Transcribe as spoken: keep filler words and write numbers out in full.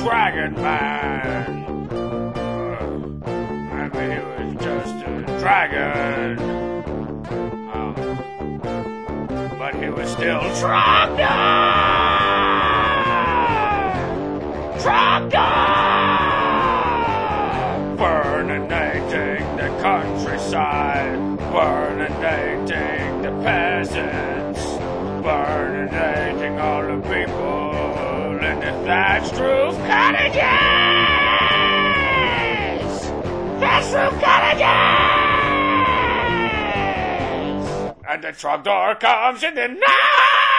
dragon man. Uh, I mean, he was just a dragon. Um, but he was still TROGDOR! TROGDOR! Burninating the countryside, burninating the peasants, burninating all the people in the thatched roof cottages! Thatched roof cottages! And the TROGDOR comes in the night!